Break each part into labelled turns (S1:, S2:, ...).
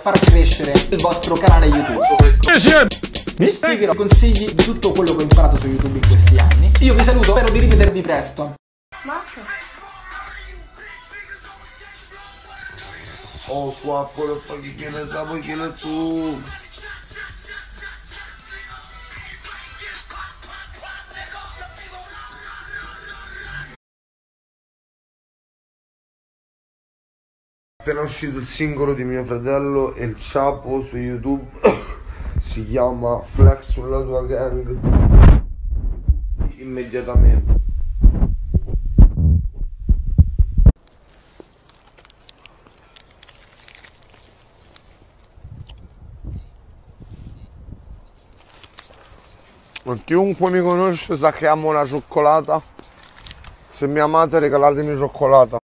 S1: far crescere il vostro canale YouTube. Vi spiegherò consigli di tutto quello che ho imparato su YouTube in questi anni. Io vi saluto, spero di rivedervi presto.
S2: O słabo, powinienem zawodzić tu. Appena uscito il singolo di mio fratello El Chapo su YouTube, si chiama Flex sulla tua gang. Immediatamente. Chiunque mi conosce sa che amo la cioccolata. Se mi amate regalatemi cioccolata.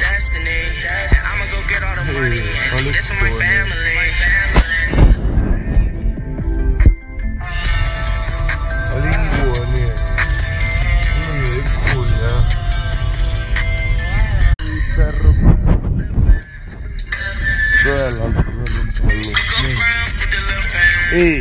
S2: Ehi,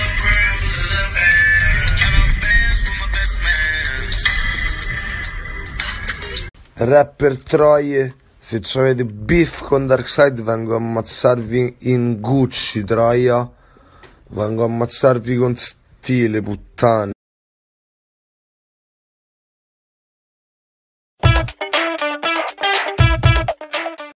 S2: rapper troie, se avete beef con Darkseid vengo a ammazzarvi in Gucci, troia. Vengo a ammazzarvi con stile, puttane.